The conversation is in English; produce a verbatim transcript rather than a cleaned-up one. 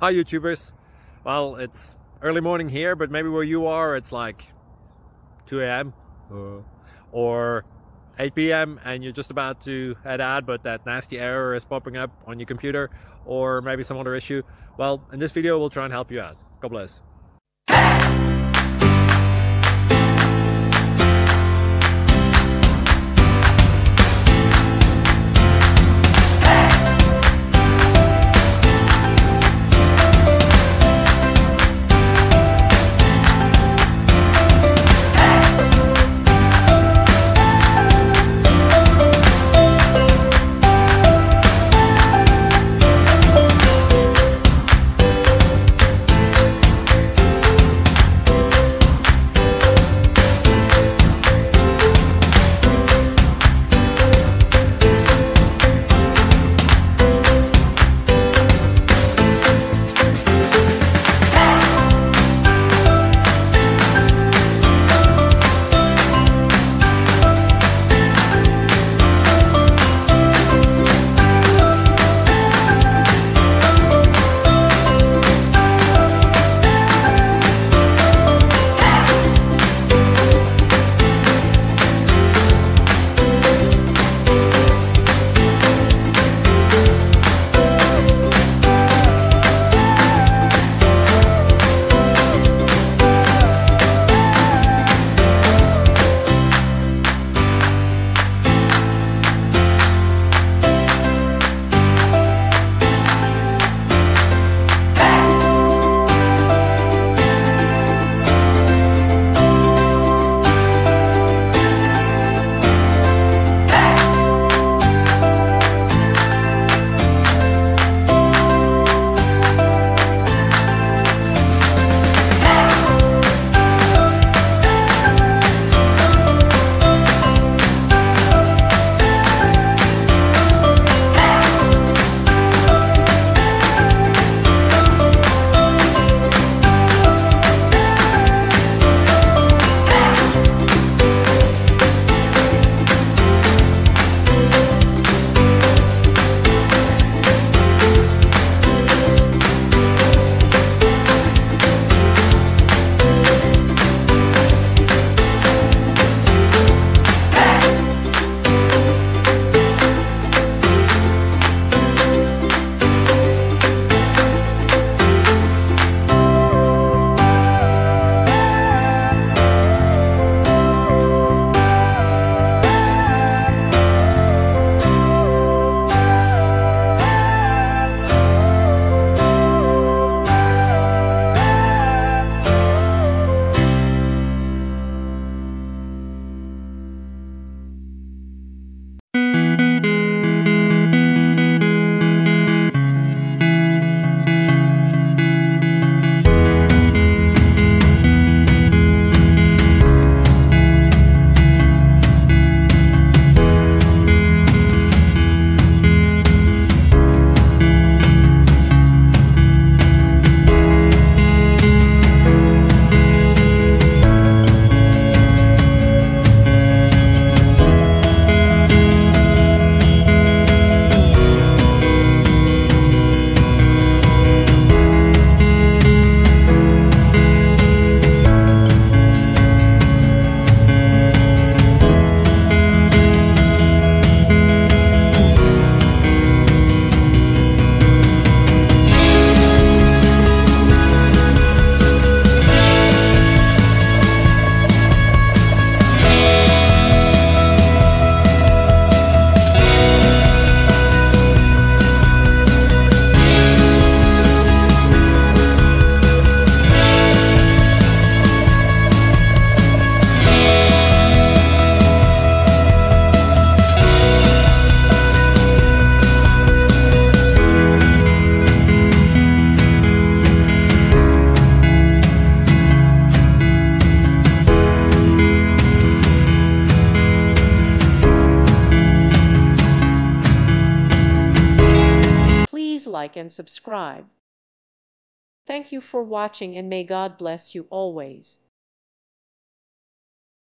Hi YouTubers. Well, it's early morning here, but maybe where you are it's like two A M uh, or eight P M and you're just about to head out, but that nasty error is popping up on your computer, or maybe some other issue. Well, in this video we'll try and help you out. God bless. Like and subscribe. Thank you for watching, and may God bless you always.